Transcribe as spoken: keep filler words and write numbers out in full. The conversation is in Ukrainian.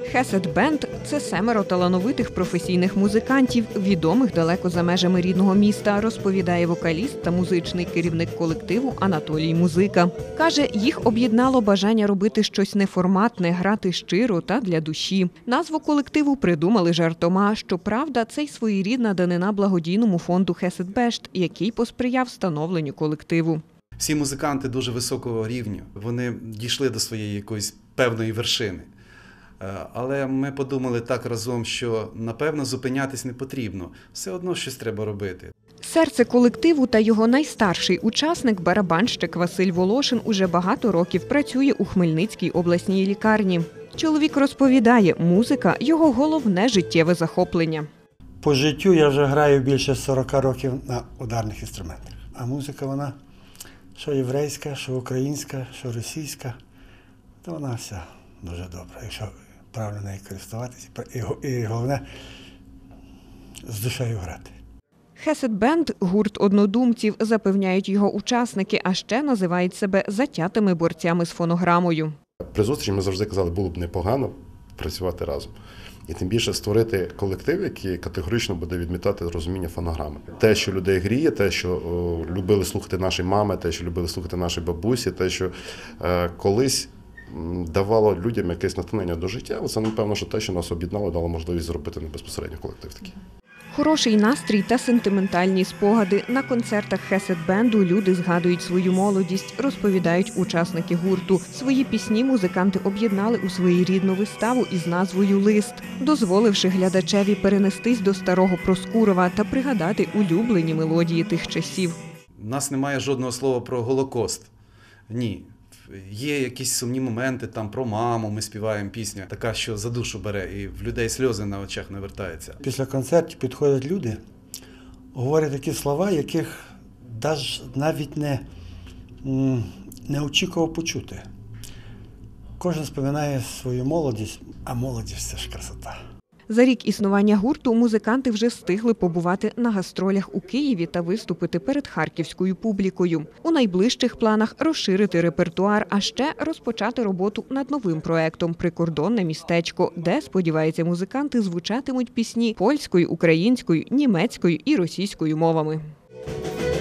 Хесед Бенд – це семеро талановитих професійних музикантів, відомих далеко за межами рідного міста, розповідає вокаліст та музичний керівник колективу Анатолій Музика. Каже, їх об'єднало бажання робити щось неформатне, грати щиро та для душі. Назву колективу придумали жартома. Щоправда, це й своєрідна данина благодійному фонду Хесед Бенд, який посприяв становленню колективу. Всі музиканти дуже високого рівня, вони дійшли до своєї якоїсь певної вершини. Але ми подумали так разом, що, напевно, зупинятись не потрібно. Все одно щось треба робити. Серце колективу та його найстарший учасник, барабанщик Василь Волошин, уже багато років працює у Хмельницькій обласній лікарні. Чоловік розповідає, музика – його головне життєве захоплення. По життю я вже граю більше сорока років на ударних інструментах. А музика вона, що єврейська, що українська, що російська, то вона вся дуже добра, якщо правильно нею користуватися і, головне, з душею грати. Хесед Бенд – гурт однодумців, запевняють його учасники, а ще називають себе затятими борцями з фонограмою. При зустрічі ми завжди казали, було б непогано працювати разом. І тим більше створити колектив, який категорично буде відмітати розуміння фонограми. Те, що людей гріє, те, що о, любили слухати наші мами, те, що любили слухати наші бабусі, те, що е, колись давало людям якесь натхнення до життя, це, напевно, що те, що нас об'єднало, дало можливість зробити безпосередньо колектив такий. Хороший настрій та сентиментальні спогади. На концертах Хесед Бенду люди згадують свою молодість, розповідають учасники гурту. Свої пісні музиканти об'єднали у своєрідну виставу із назвою «Лист», дозволивши глядачеві перенестись до старого Проскурова та пригадати улюблені мелодії тих часів. У нас немає жодного слова про Голокост. Ні. Є якісь сумні моменти, там про маму ми співаємо пісню, така, що за душу бере, і в людей сльози на очах навертаються. Після концертів підходять люди, говорять такі слова, яких навіть не, не очікував почути. Кожен споминає свою молодість, а молодість – це ж красота. За рік існування гурту музиканти вже встигли побувати на гастролях у Києві та виступити перед харківською публікою. У найближчих планах розширити репертуар, а ще розпочати роботу над новим проектом «Прикордонне містечко», де, сподіваються музиканти, звучатимуть пісні польською, українською, німецькою і російською мовами.